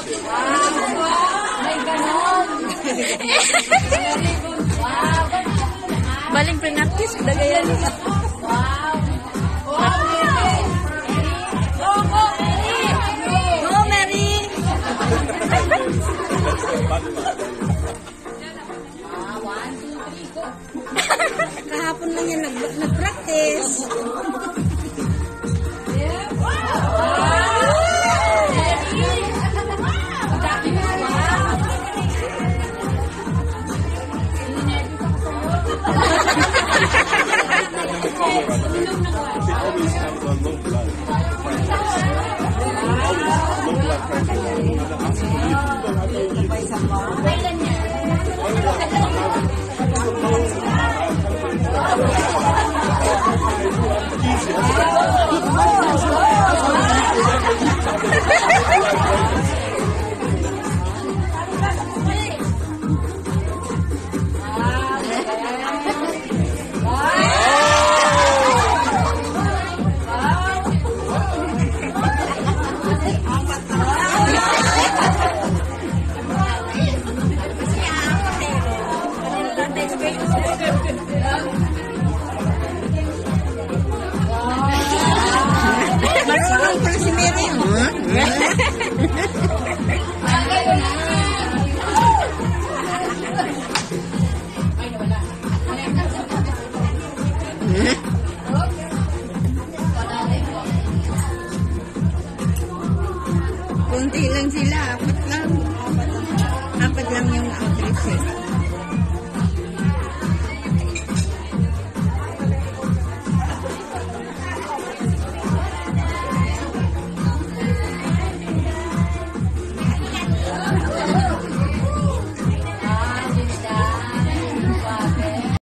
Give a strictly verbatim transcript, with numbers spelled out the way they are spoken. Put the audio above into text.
May ganon. Baling pre-practice, dagayan. Wow. Wow, Mary. Go, go, Mary. Go, Mary! Ah, one, two, three, go. Kahapon lang yan nag- nag-practice. Yeah. Wow. Mary. Dami mo. Wow. She always has a low blood pressure. Low blood pressure. Kailan yan? Marunong pala si Mary. Kunti lang sila, apat lang. Apat lang yung outreach eh.